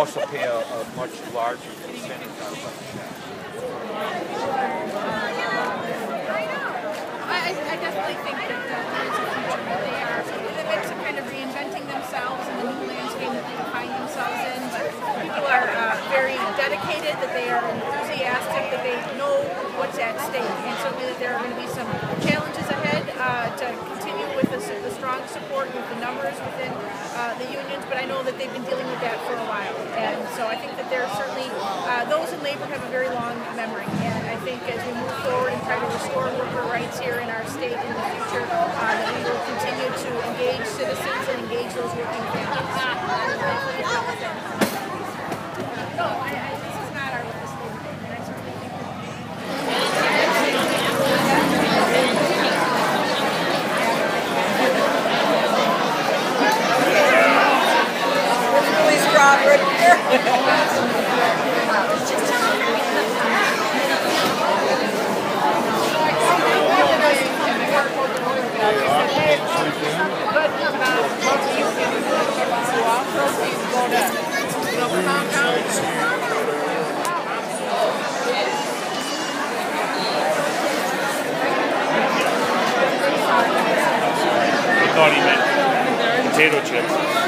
also pay a much larger percentage out of that. I definitely think that there is a future. They are in the midst of kind of reinventing themselves in the new landscape that they find themselves in. People are very dedicated, that they are enthusiastic, that they know what's at stake, and certainly that there are going to be some challenges ahead to continue with the strong support with the numbers within the unions, but I know that they've been dealing with that for a while, and so I think that there's certainly those in labor have a very long memory, and I think as we move forward and try to restore worker rights here in our state in the future, that we will continue to engage citizens and engage those working families. No, this is not our witness labor day, and I certainly think really strong right here. I thought he meant potato chips.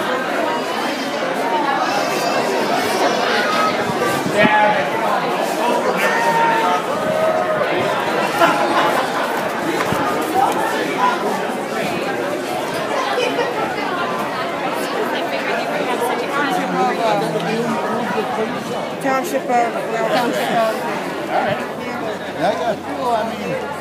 Township of Yeah, cool. I mean.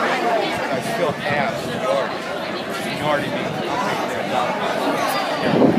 Still have seniority. Seniority means you take their job.